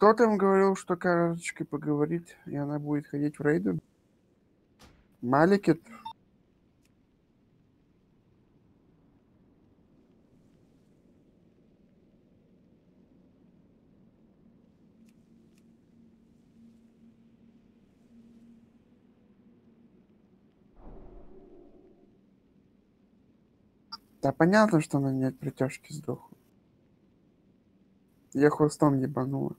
Кто там говорил, что карточкой поговорить, и она будет ходить в рейды? Маликет? Да понятно, что она не от притяжки сдохла. Я хвостом ебанула.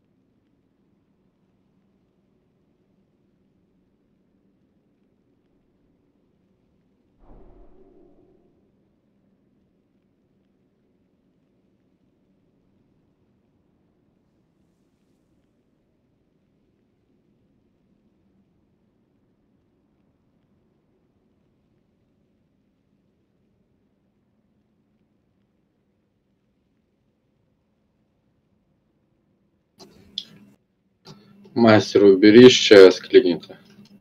Мастер, убери чая с клиента.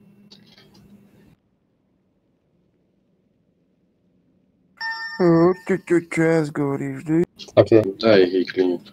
Ты час говоришь, да? Окей. Да, и клиент.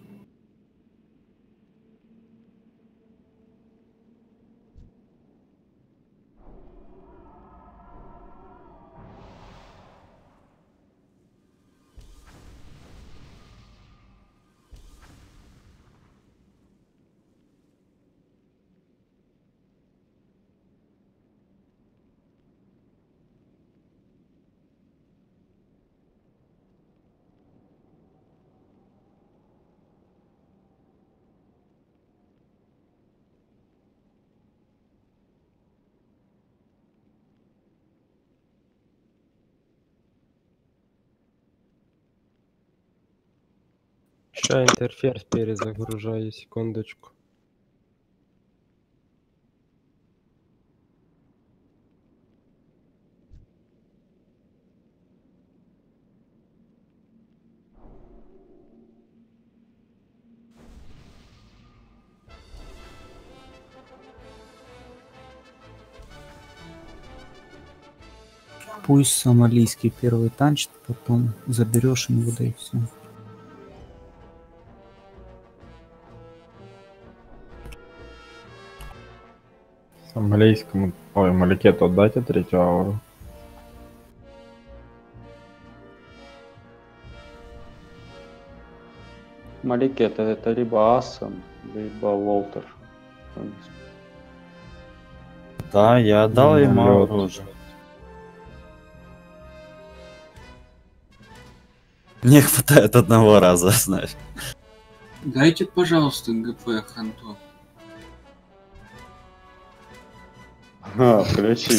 Ща интерферс перезагружаю, секундочку. Пусть сомалийский первый танчит, потом заберешь ему, да и все. Малейскому, ой, Маликету отдайте третью ауру. Маликет это либо Ассан, либо Волтер. Да, я отдал ему Лёд. ауру уже. Не хватает одного раза, знаешь. Дайте, пожалуйста, ГП Ханту. Включи.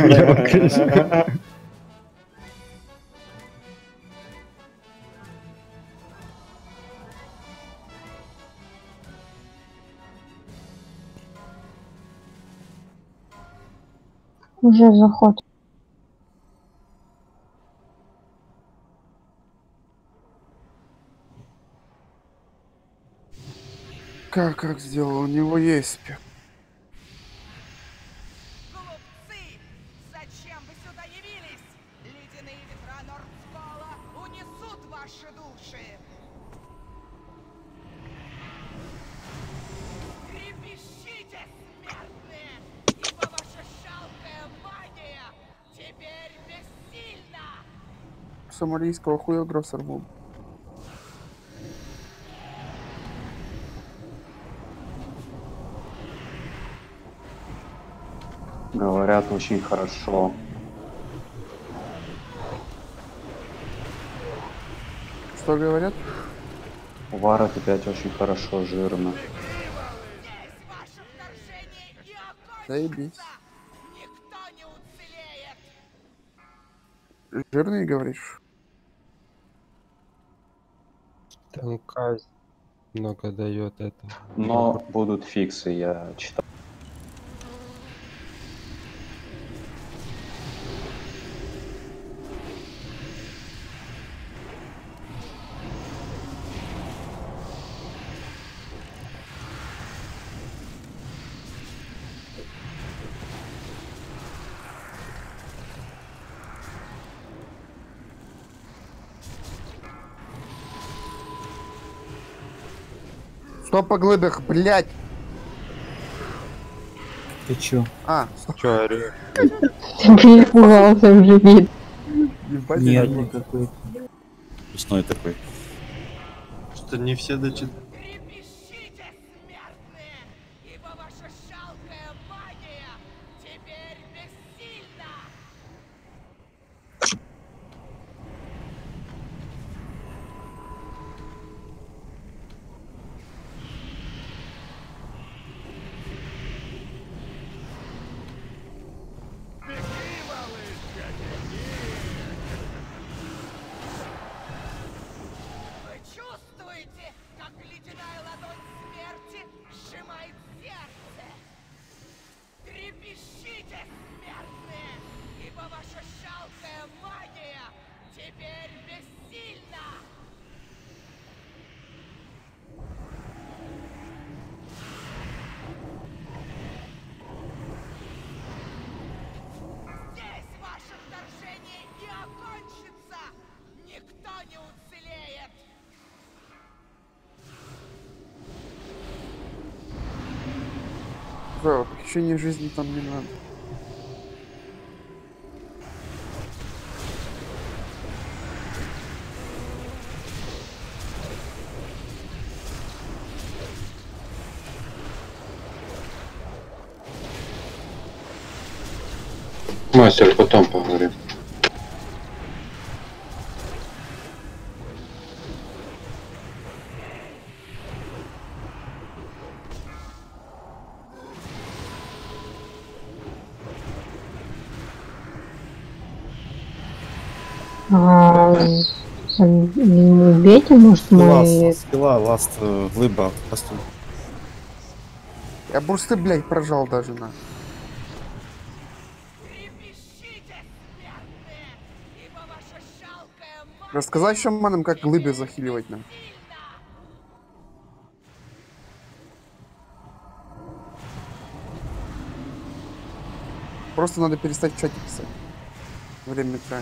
Уже заход. Как сделал? У него есть спек. Глупцы! Зачем вы сюда явились? Ледяные ветра Нордскола унесут ваши души! Трепещите, смертные! Ибо ваша жалкая мания теперь бессильна! Сомалийского хуя гроссорвул. Говорят, очень хорошо. Что говорят? Варат опять очень хорошо, жирно. Заебись. Никто не уцелеет! Жирный, говоришь? Там казнь много дает это. Но будут фиксы, я читал. Что по глыбах, блядь? Ты чё? А, стоп, Чё, орёшь? Ты перепугался уже, вид. ебать. Нервный какой-то. Весной такой. Что не все дочитали. Трепещите, смертные, ибо ваша жалкая магия теперь бессильна! Вы чувствуете, как ледяная ладонь смерти сжимает сердце? Трепещите, смертные, ибо ваша жалкая магия теперь бессильна! Здесь ваше вторжение не окончится! Никто не уцелеет! Похищение жизни там не надо. Мастер, потом поговорим. Убейте, может, мой... Скилла, ласт, глыба. Просто Я бурсты, блядь, прожал даже на. Трепещите, смертные, ибо ваша жалкая магия Рассказать шаманам, как глыбы захиливать нам. сильна! Просто надо перестать в чате писать. Время тратить.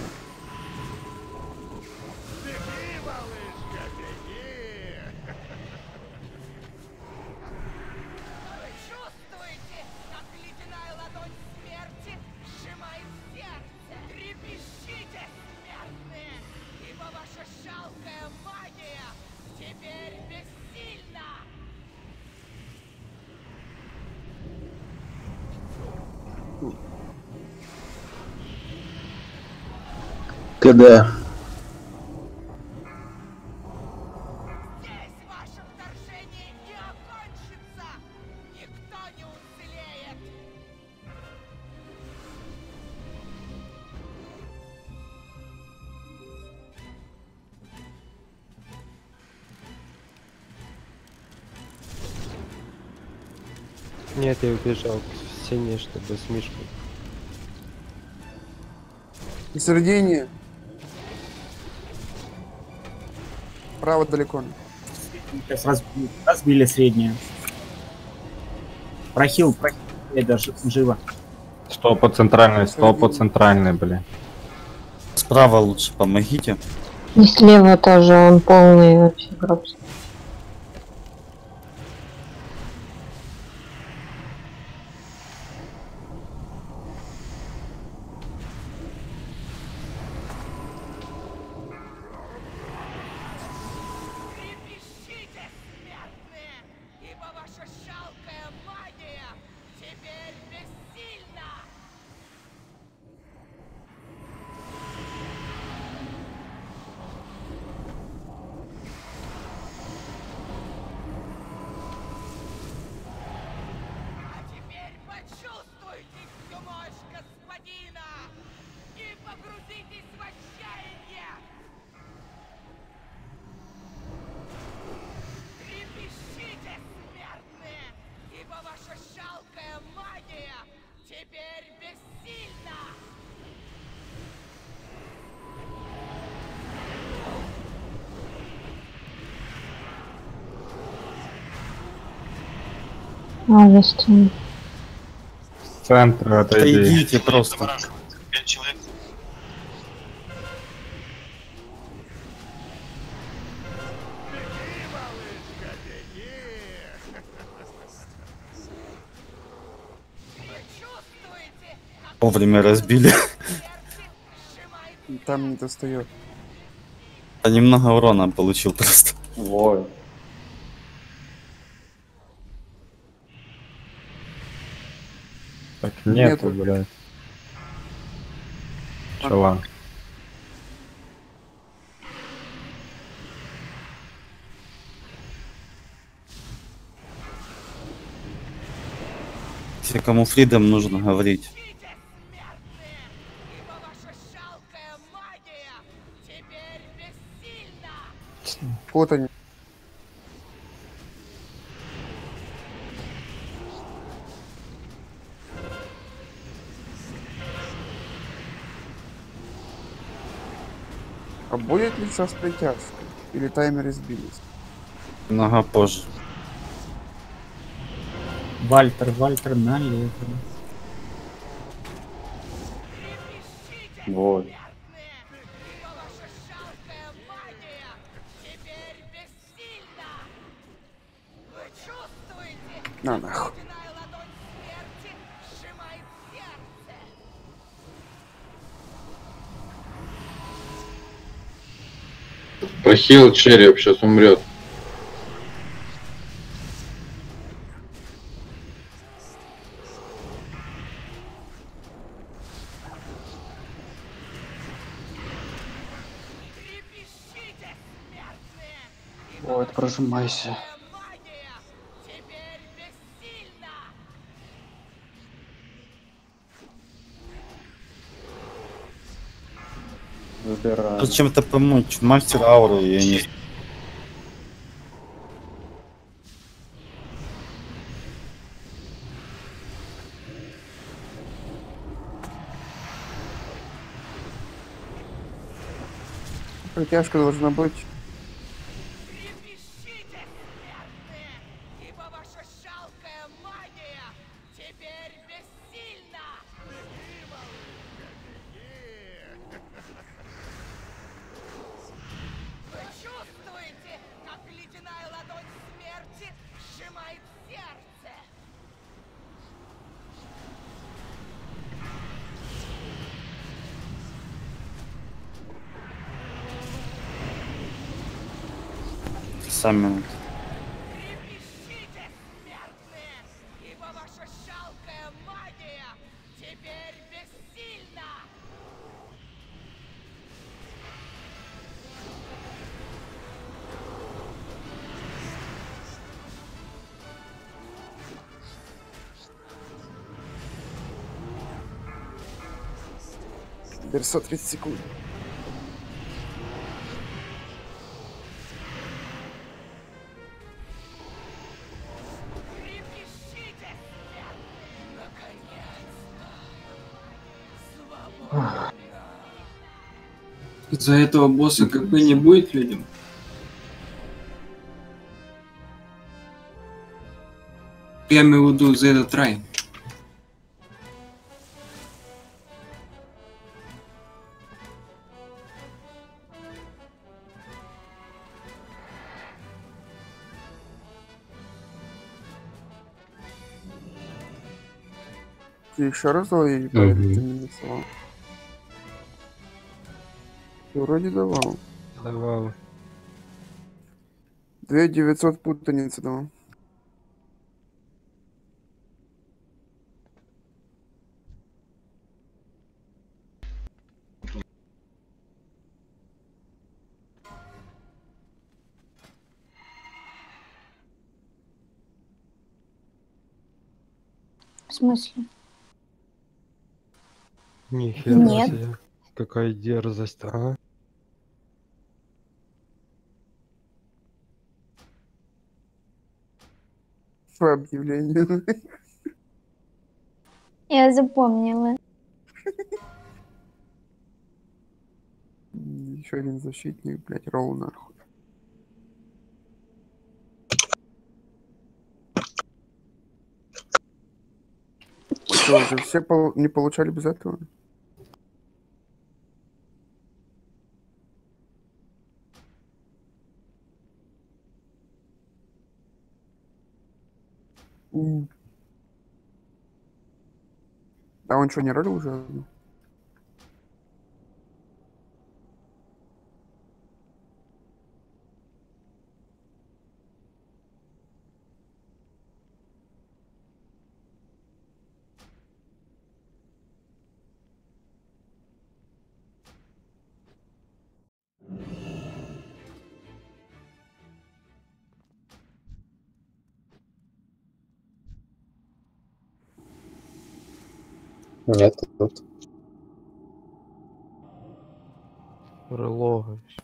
Вы чувствуете, как ледяная ладонь смерти сжимает сердце? Трепещите, смертные, ибо ваша жалкая магия теперь бессильна! Когда? Здесь ваше вторжение не окончится! Никто не уцелеет! Нет, я убежал к стене, чтобы с Мишкой. На середине. Право далеко. Сейчас разбили среднюю. Прохил, даже живо. 100 по центральной, 100 по центральной, блин. справа лучше помогите. И слева тоже он полный вообще гроб. Трепещите, смертные, ибо ваша жалкая магия теперь бессильна! А теперь почувствуйте всю мощь господина и погрузитесь в отчаяние! Трепещите, смертные, ибо ваша жалкая магия теперь бессильна! А, есть. В центр отойди. Отойдите просто. 5 человек. Вовремя разбили. Там не достает. А немного урона получил просто. Вой. Так нету, Нету. блядь. Чела. Если кому фридом нужно говорить. Ищите, смертные, ибо ваша жалкая магия теперь бессильна. Вот они. А будет ли сейчас притяжка? Или таймеры сбились? Много позже. Вальтер налево. Вой. Ибо ваша жалкая магия теперь бессильна. Вы чувствуете, На нахуй. ледяная ладонь смерти сжимает сердце. Похил череп, сейчас умрет. Трепещите, смертные, Ой, прожимайся. магия теперь бессильна. Выбирай. Тут чем-то помочь. Мастер ауры, я не... Притяжка должна быть. Трепещите, смертные, ибо ваша жалкая магия теперь бессильна. Вы чувствуете, как ледяная ладонь смерти сжимает сердце. Сами... Трепещите, смертные, ибо ваша жалкая магия теперь бессильна. Теперь 130 секунд. Трепещите, смертные, наконец-то. Свобода. За этого босса КП не будет людям? Я имею в виду за этот рай. Ты еще раз давал, я не понял, Мгм. ты не написал. Ты вроде давал. Давал. 2900 путаницы давал. В смысле? Нихера Нет. себе. Какая дерзость, а? По объявлению. Я запомнила. Еще один защитник, блять, ролл нахуй. Что, уже все не получали без этого? А он что, не ролил уже? Нет, тут. Рылогаюсь.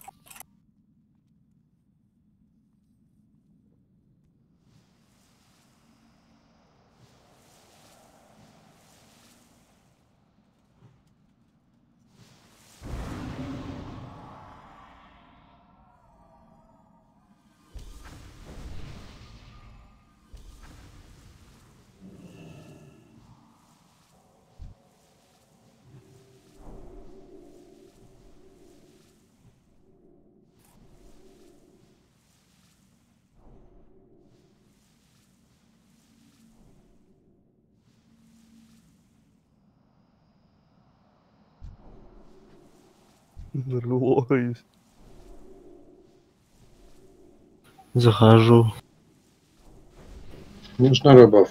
Рылогаюсь. Захожу. Нужна рыбов.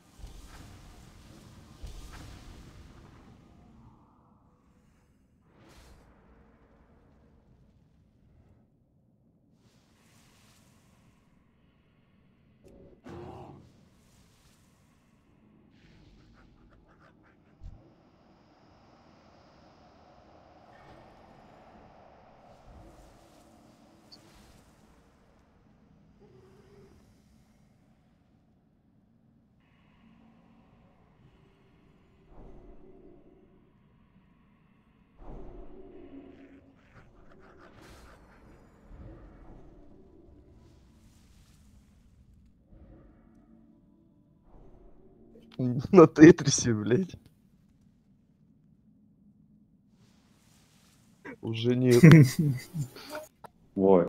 На Тетрисе, блядь. Уже нет. Вой.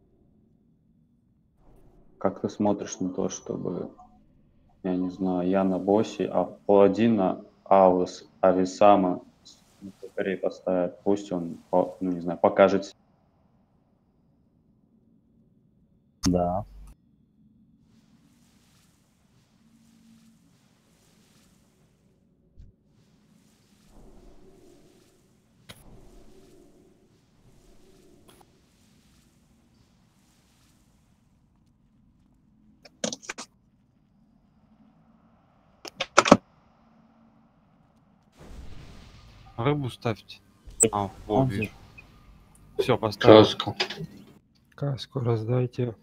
Как ты смотришь на то, чтобы, я не знаю, я на боссе, а паладина Ависама на покоре поставят, пусть он, ну не знаю, покажет. Да. Рыбу ставьте. А, Он вижу. Все, поставил. Каску. Каску раздайте.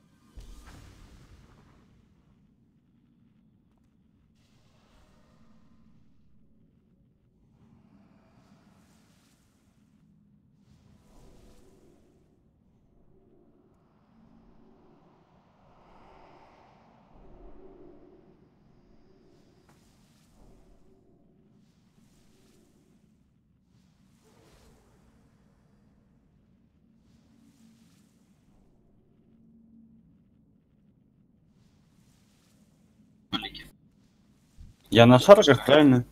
Я на шарках, правильно?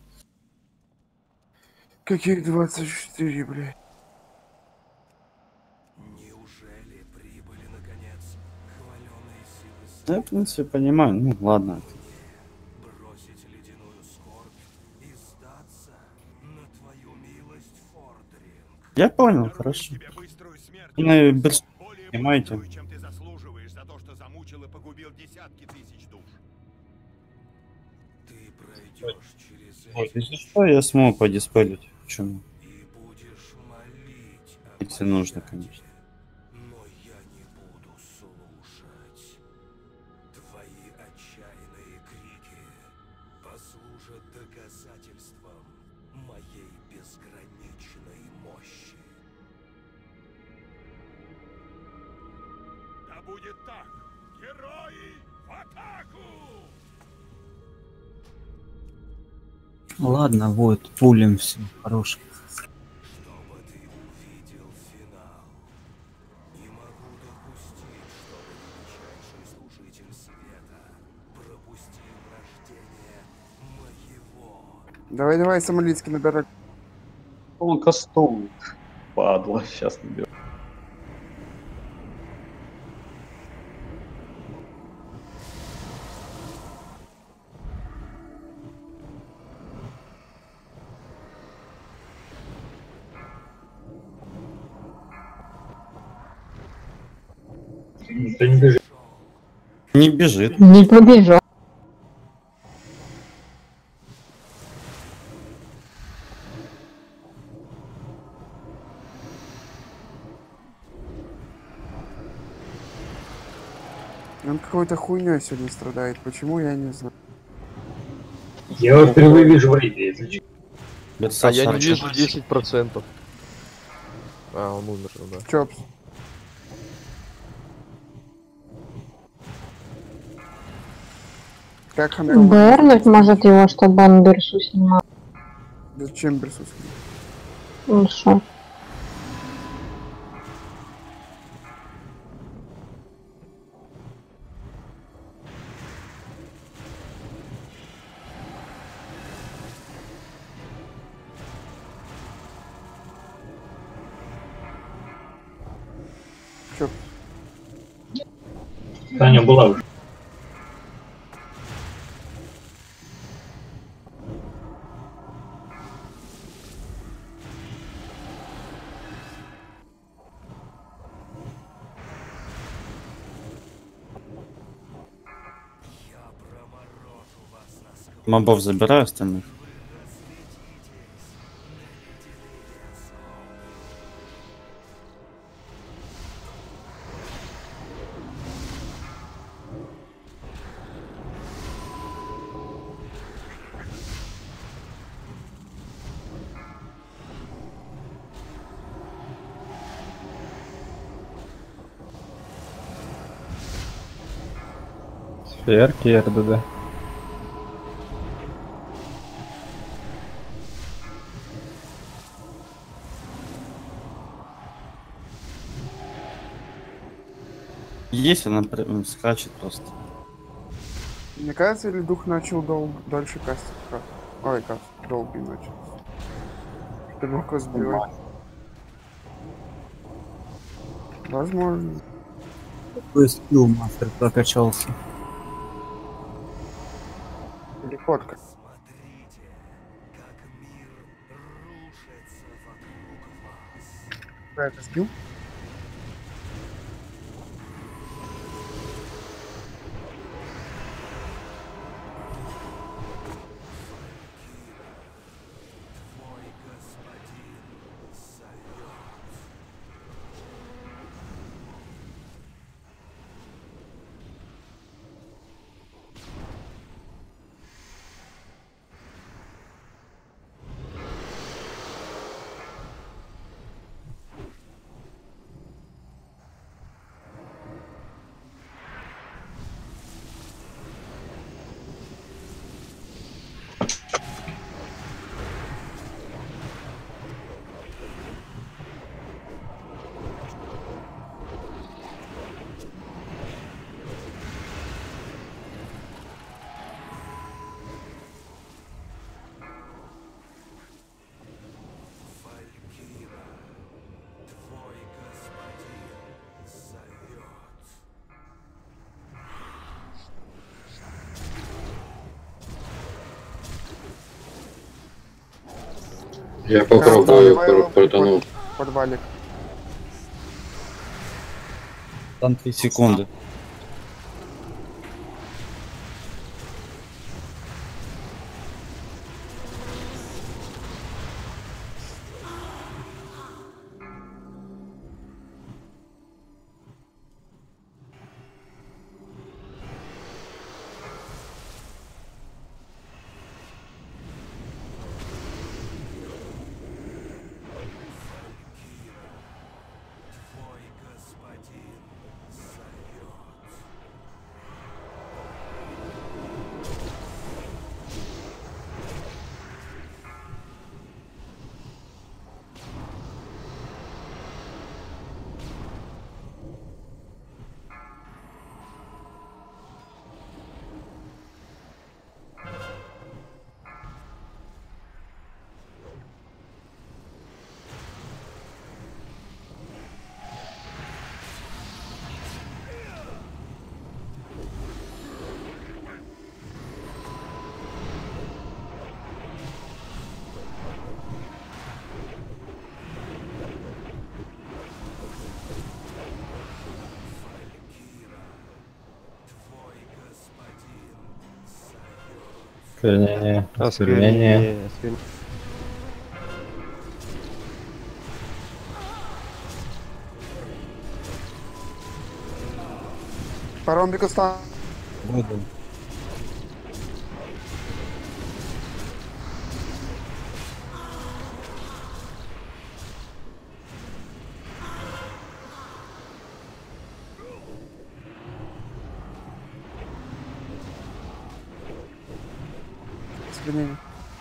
Каких 24, блядь? Да, в принципе, понимаю. Ну, ладно. Я понял, хорошо. Ну, без... Понимаете? Чем ты заслуживаешь за то, что замучил и погубил десятки тысяч душ. Ты пройдешь через Вот, если что, я смогу подиспелить. Почему? и будешь молить, Если нужно, конечно. но я не буду слушать. Твои отчаянные крики послужат доказательством моей безграничной мощи. Да будет так! Герои в атаку! Ладно, вот, пулем все, хорош. Чтобы ты увидел финал. Не могу допустить, чтобы величайший служитель света пропустил рождение моего Давай, давай, Самолицкий, набирай. Он кастует. Падла, сейчас наберу. Не бежит. Не побежал. Он какой-то хуйней сегодня страдает. Почему, я не знаю. Я его впервые вижу в рейде, если честно. А я не вижу 10%. А, он умер, да. Чопс. Как Хантом? Бернуть может его, чтобы он Берсу снимал. Зачем Берсус? Ну что? Чопс. Таня была уже. Мобов забираю остальных. Сферки, РДД. Есть, она скачет просто. Мне кажется, или дух начал дальше кастить? Ой, долгий начал. Что легко сбивать. Возможно. Какой скилл мастер прокачался? Или фотка. Да, это скилл? Я попробую протонуть. Подвалик. Там 3 секунды. Осквернение. Осквернение. Осквернение. Осквернение. Паромбик устал. Выдал. Осквернение.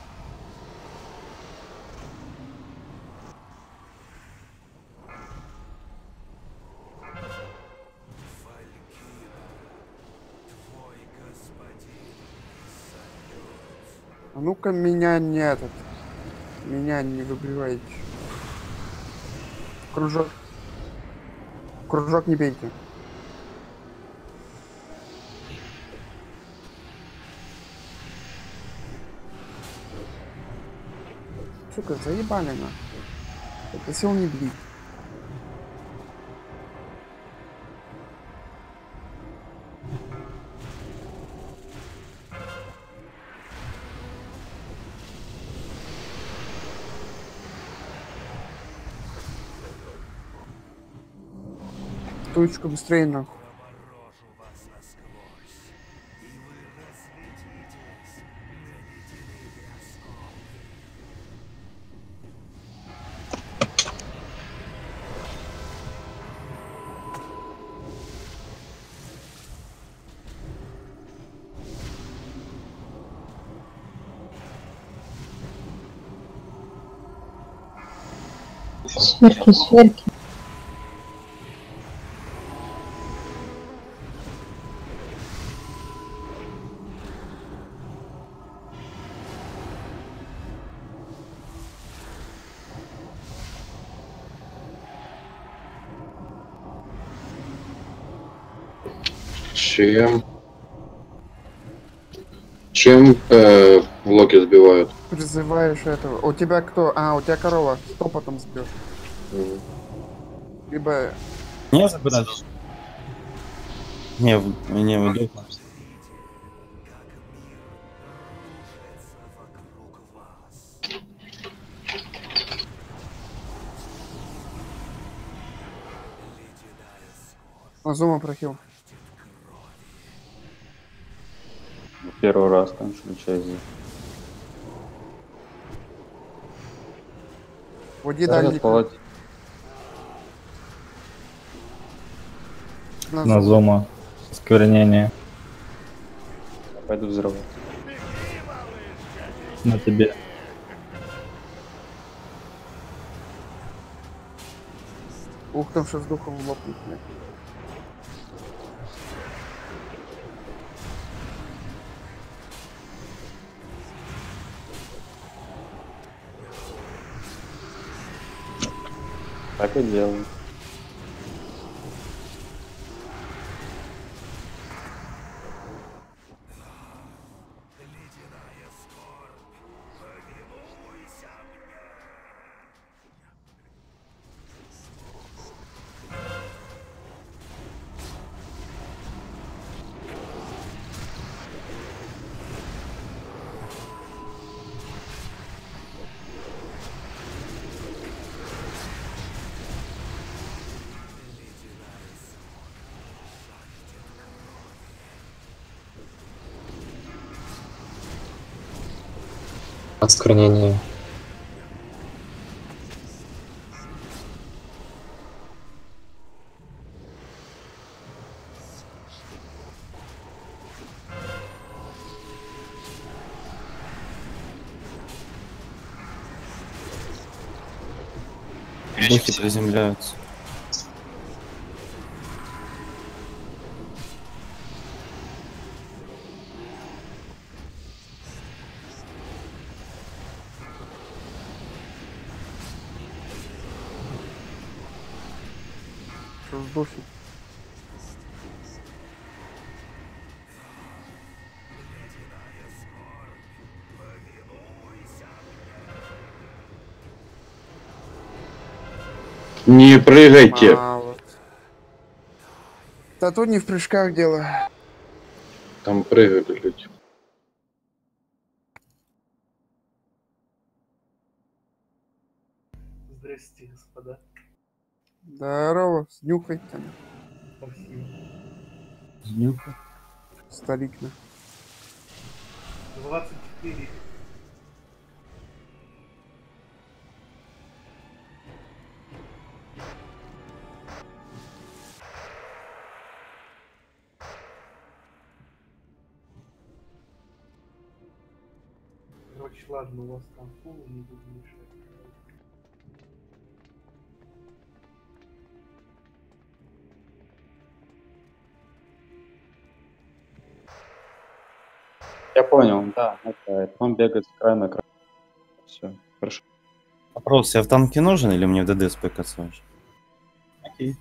А ну-ка меня не этот. Меня не выбивайте. Кружок. Кружок не бейте. Сука, заебали на. Это сил не бить. Тучку быстрее нахуй. Сверки, сверки. Чем блоки сбивают? Призываешь этого. У тебя кто? А, у тебя корова. Что потом сбьешь? Либо... Не забирать. Не выйдет. Азума прохил. Первый раз там включай. Води дальник. Назума. Осквернение. Пойду взрывать. На тебе. Ух, там сейчас духом лопнет, блядь. Так и делаю. Осквернение. Духи приземляются. Что с духи? Не прыгайте. Мало. Да тут не в прыжках дело. Там прыгают люди. да? Здорово, снюхай там. Спасибо. Знюха. Старикна. 24. Короче, ладно, у вас там фул, не буду мешать. Я понял, да. Это он бегает с края на край. Все, хорошо. Вопрос, я в танке нужен или мне в ДД спекаться? Окей.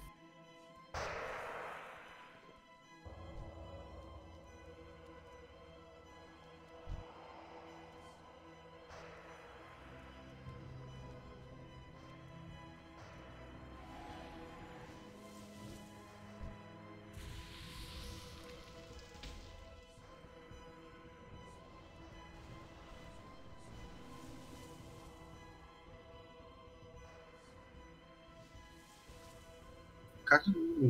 Как?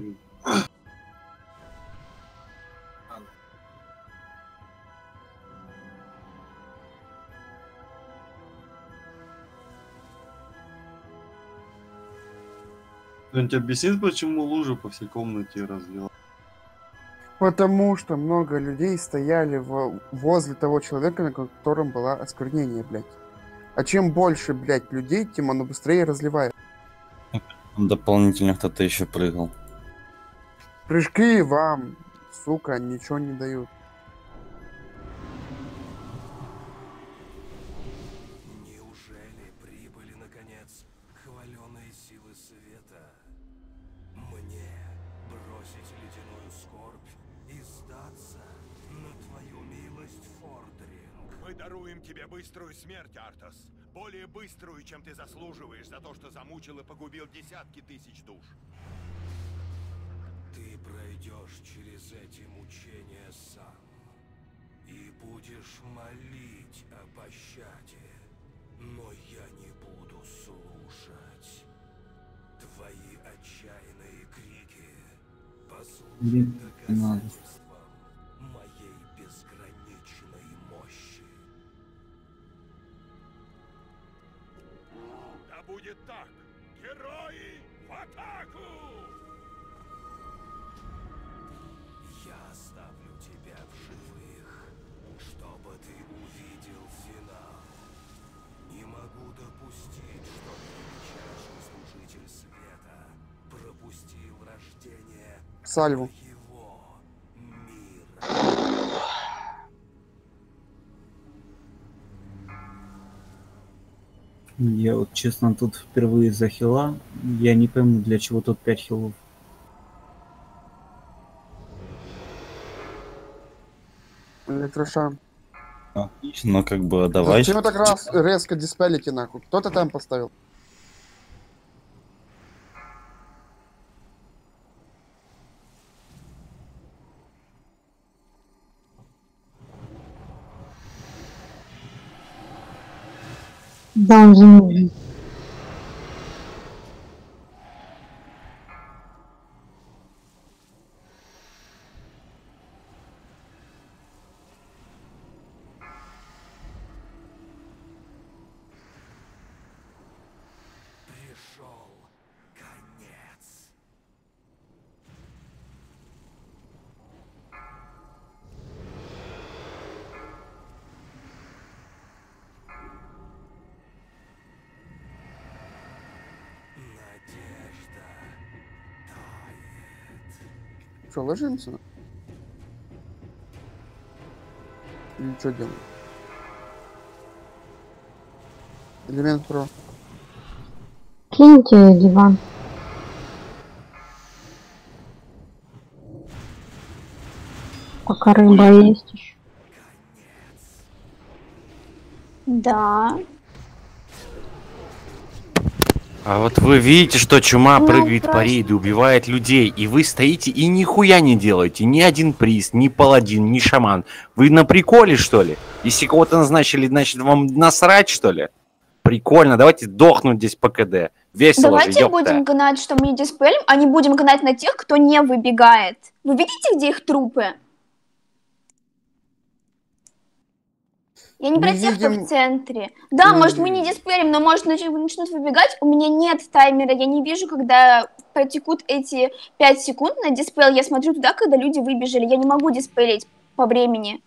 Кто-нибудь объяснит, почему лужа по всей комнате разлила? Потому что много людей стояли возле того человека, на котором было осквернение, блядь. А чем больше, блядь, людей, тем оно быстрее разливает. Дополнительно кто-то еще прыгал. Прыжки вам, сука, ничего не дают. Неужели прибыли, наконец, хваленые силы света? Мне бросить ледяную скорбь и сдаться на твою милость, Фордринг? Мы даруем тебе быструю смерть, Артас. Более быструю, чем ты заслуживаешь за то, что замучил и погубил десятки тысяч душ. Ты пройдешь через эти мучения сам и будешь молить о пощаде, но я не буду слушать. Твои отчаянные крики послужат доказательством моей безграничной мощи. Да будет так! Герои в атаку! Я оставлю тебя в живых, чтобы ты увидел финал. Не могу допустить, что величайший служитель света пропустил рождение Сальву. его мира. Я вот, честно, тут впервые за хила. Я не пойму, для чего тут 5 хилов. Электрошан. Отлично, но как бы давай. Зачем вы так раз резко диспелите, нахуй? Кто-то там поставил. Да, он же нужен. Пришел конец. Надежда тает. Что, ложимся? Или что делаем? Элемент про. Киньте диван. Пока рыба есть еще. Да. А вот вы видите, что чума Ну, прыгает по просто. рейду, убивает людей, и вы стоите и нихуя не делаете. Ни один приз, ни паладин, ни шаман. Вы на приколе, что ли? Если кого-то назначили, значит вам насрать, что ли? Прикольно, давайте дохнуть здесь по КД. Весело Давайте же, ёпта. будем гнать, что мы не диспелим, а не будем гнать на тех, кто не выбегает. Вы видите, где их трупы? Я не Мы про тех, кто видим- в центре. Да, может, мы не диспелим, но может начнут выбегать. У меня нет таймера, я не вижу, когда протекут эти 5 секунд на диспел. Я смотрю туда, когда люди выбежали. Я не могу диспелить по времени.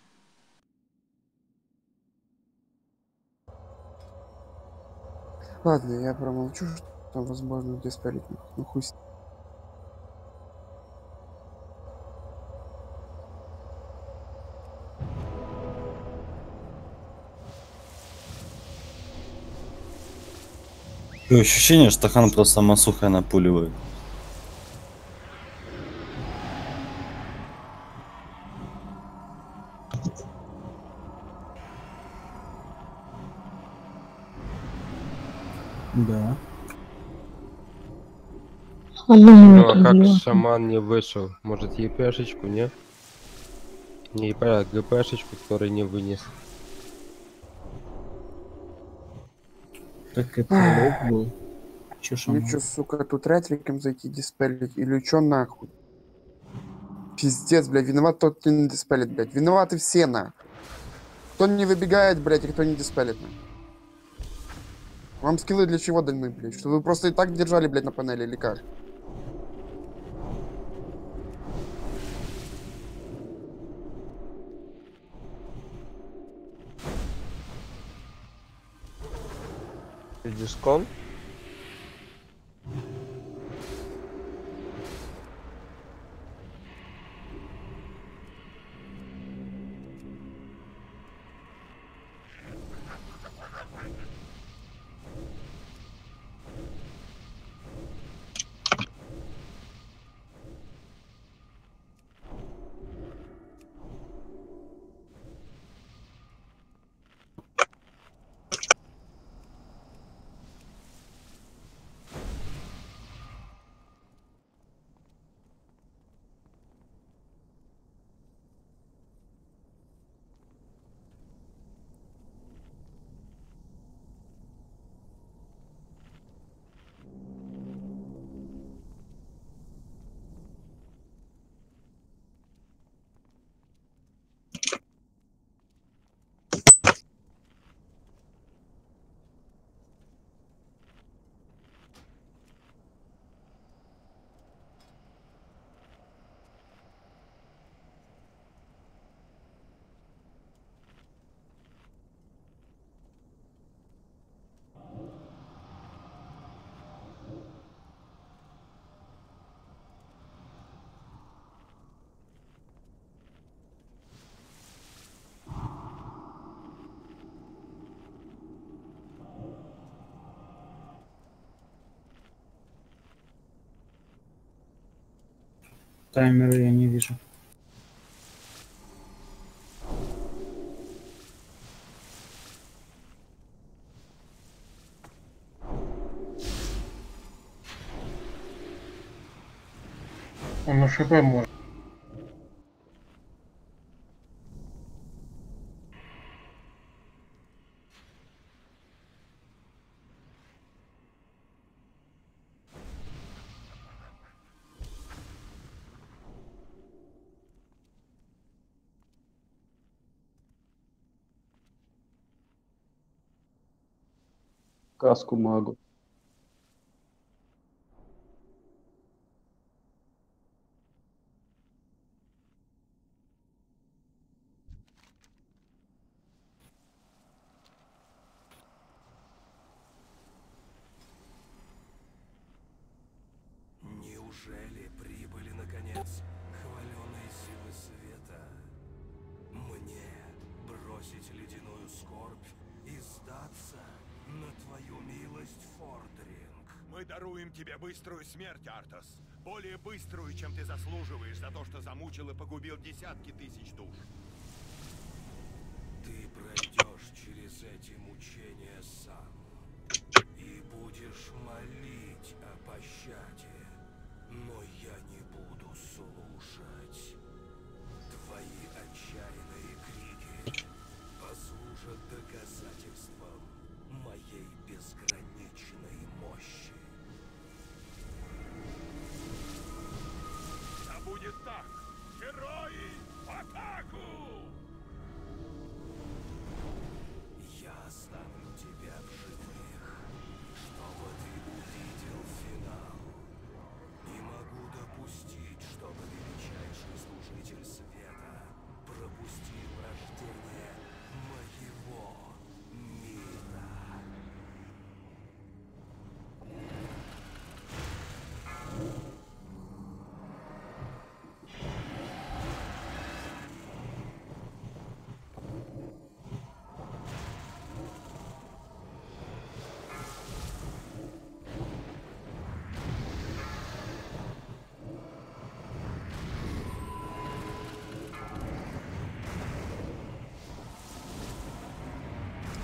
Ладно, я промолчу, что возможно диспелить. Ну хуй с- Такое ощущение, что хан просто масухой напуливает. Да. Ну а как шаман не вышел? Может ЕПшечку, не? Не ЕП, а ГПшечку, который не вынес. Так это лог был. Чё Или шаман? чё, сука, тут ретриком зайти диспелить? Или чё нахуй? Пиздец, блядь, виноват тот, кто не диспелит, блядь. Виноваты все, на. Кто не выбегает, блядь, и кто не диспелит, на. Вам скиллы для чего даны, блядь? Что вы просто и так держали, блядь, на панели, или как? Дискон? Таймера я не вижу. Он на ШП может. Каску магу. Неужели прибыли, наконец, хваленые силы света? Мне бросить ледяную скорбь и сдаться на твою милость, Фордринг? Мы даруем тебе быструю смерть, Артас. Более быструю, чем ты заслуживаешь за то, что замучил и погубил десятки тысяч душ. Ты пройдешь через эти мучения сам и будешь молить о пощаде, но я не буду слушать. Твои отчаянные крики послужат доказательством моей безграничной мощи.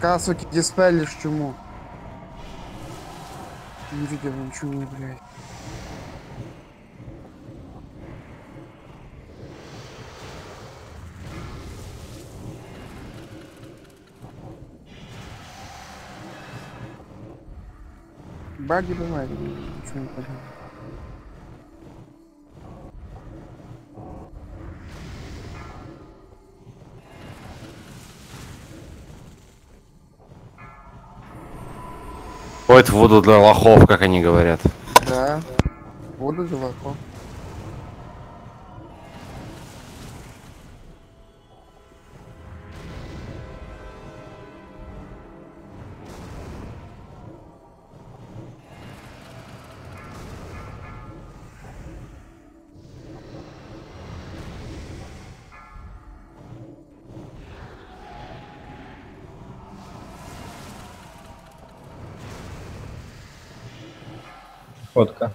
Касуки диспелишь чему? Не видел ничего, блядь. Баги бывает, ничего не понимаю. Ходит в воду для лохов, как они говорят. Да, воду глубоко. Фотка.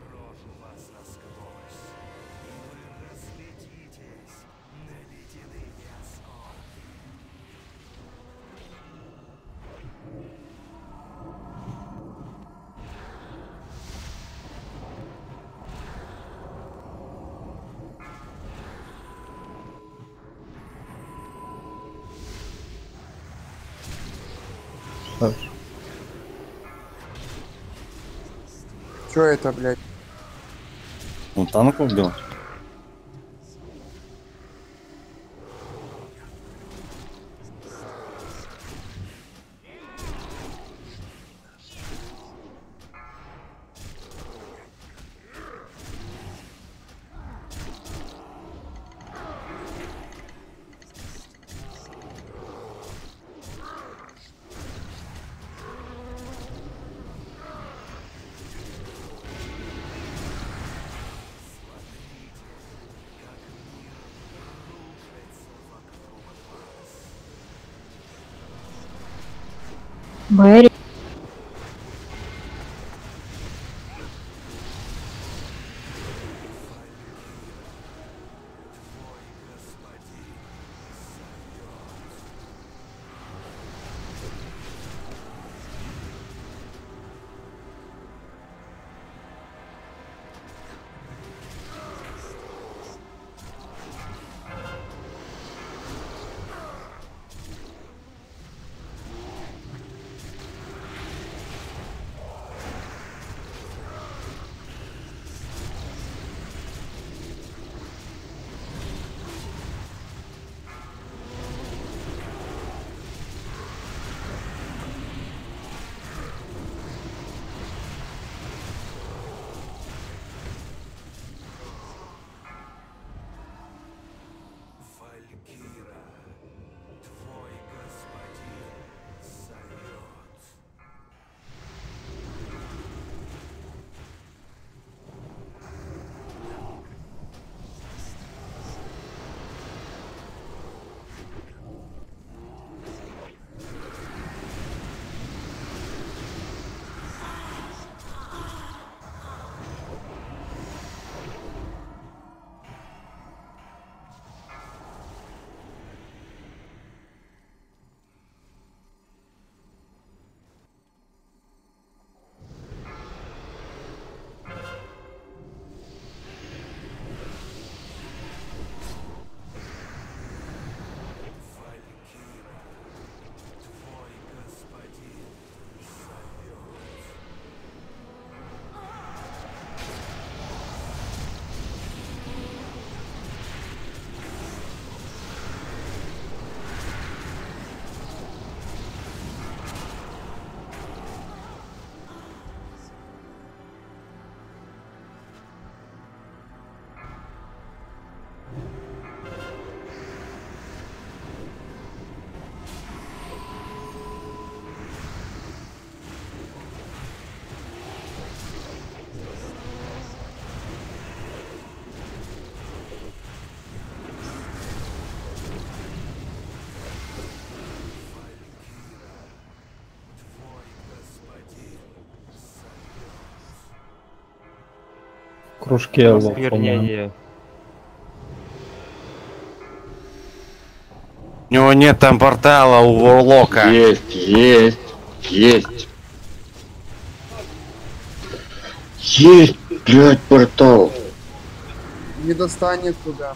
Чё это, блядь? Ну, танк убил. Мэри. Кружке лоб, по-моему. Осквернение. У него нет там портала у Ворлока. Есть. Есть, блядь, портал. Не достанет туда.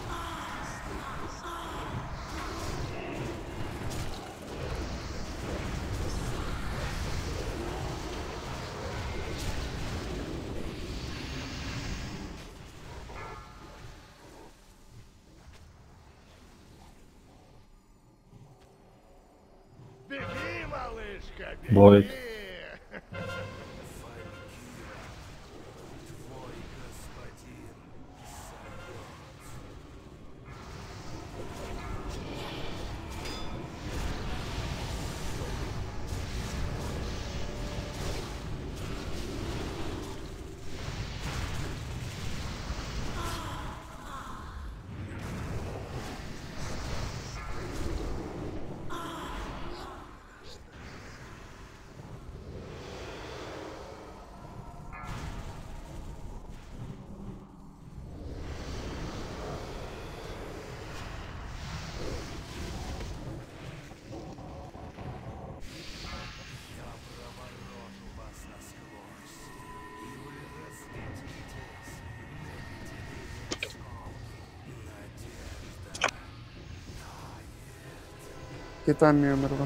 Беги, малышка, беги! Будет. Китами умерла.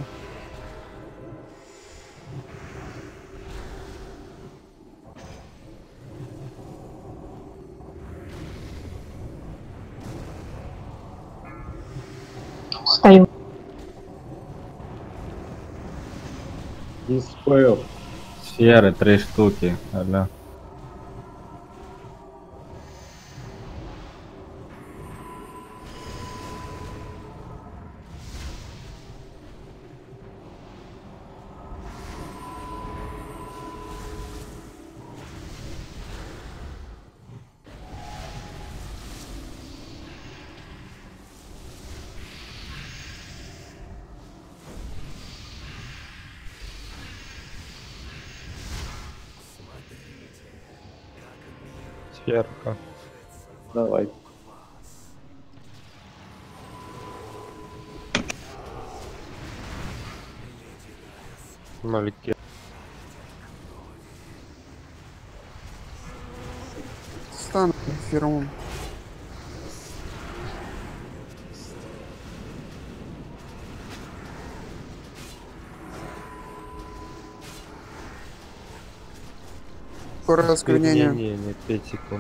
Стою. Диспел. Сферы 3 штуки. Алло. Сферка. Давай. Малики. Стан фермон. Скорое осквернение. Не, 5 секунд.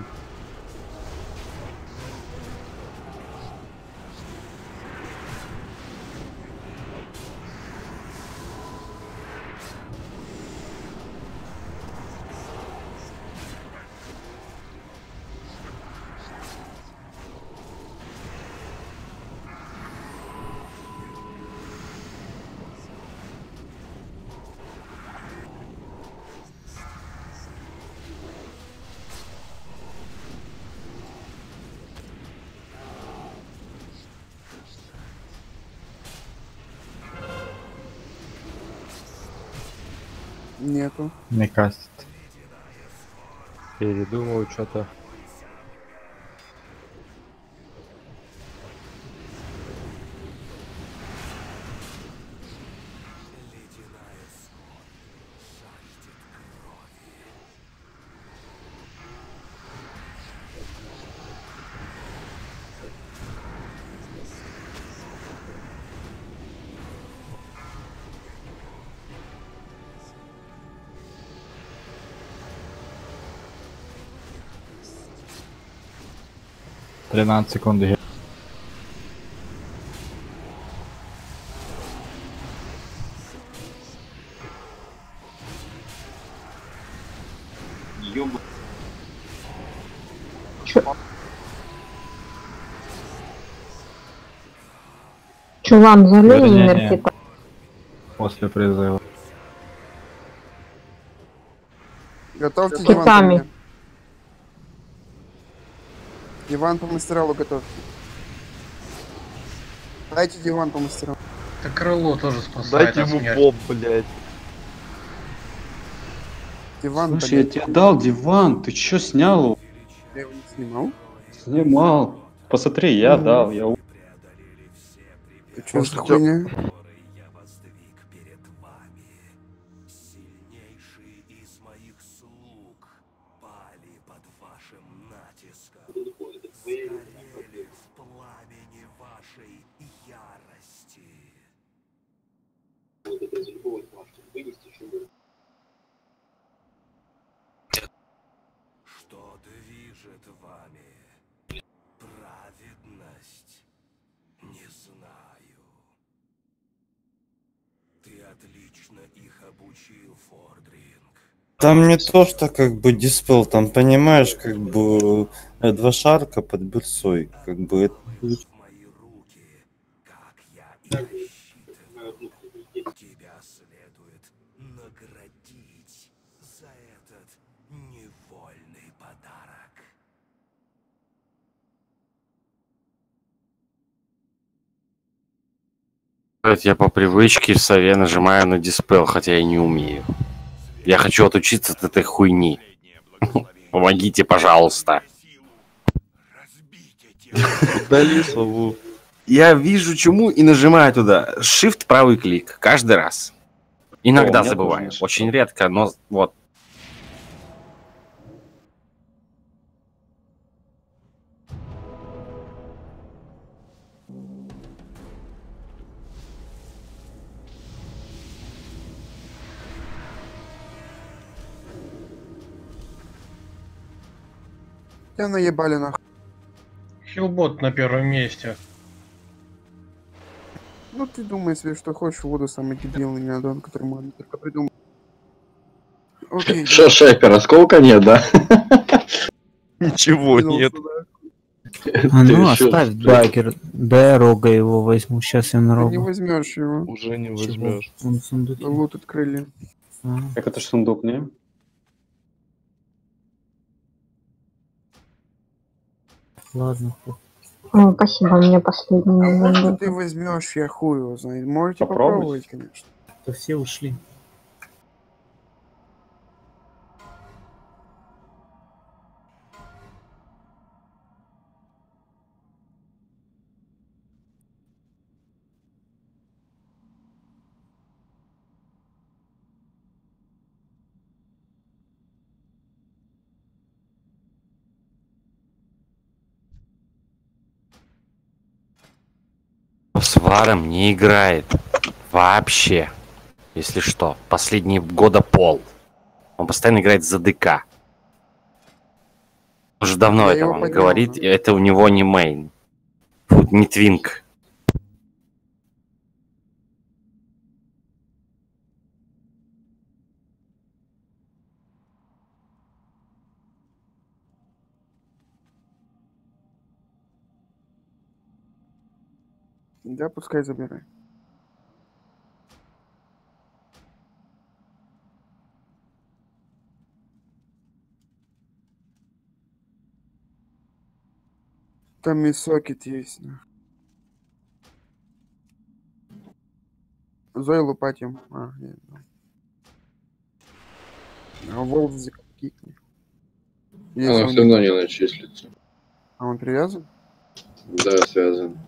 Нету. Не кастит. Передумал что-то. — 13 секунд. Ёба. Чулан, залей Вернее, энергетик. После призыва. Готовьте Китами. диван. ко мне. Диван по мастералу готовьте. Дайте диван по мастералу. Это крыло тоже спасает. Дайте ему боб, блядь. Диван, Слушай, я тебе дал диван, ты чё снял его? Я его не снимал. Снимал. Посмотри, я дал, я... Ты Что за хуйня? Сильнейшие из моих слуг пали под вашим натиском. Сгорели в пламени вашей ярости. Что движет вами? Праведность? Не знаю. Ты отлично их обучил, Фордринг. Там не то, что как бы диспел, там понимаешь, как бы два шарка под берсой, как бы это... Тебя следует наградить за этот невольный подарок. Я по привычке в сове нажимаю на диспел, хотя я не умею. Я хочу отучиться от этой хуйни. Помогите, пожалуйста. Удали сову. Я вижу чему и нажимаю туда. Shift правый клик. Каждый раз. Иногда забываю. Очень редко, но вот. Я наебали нахуй. Хилбот на первом месте. Ну ты думай себе, что хочешь, воду самый дебильный неадон, который можно только придумать. Окей. Шо, шайпер, осколка нет, да? Ничего нет. А ну оставь багер. Да, рога его возьму. Сейчас я на Ты не рога. возьмешь его. Уже не возьмешь. Он сундуки. Лут открыли. Как это ж сундук, не? Ладно. Спасибо, мне последний. Может ты возьмешь, я хуй его знает. Можете попробовать, конечно. То все ушли. С варом не играет. Вообще. Если что. Последние года пол. Он постоянно играет за ДК. Уже давно это он говорит. И это у него не мейн. Фу, не твинк. Да, пускай забирай. Там и сокет есть. Зой лупатим. Нет. А волк кикни. Она все равно не начислится. А он привязан? Да, связан.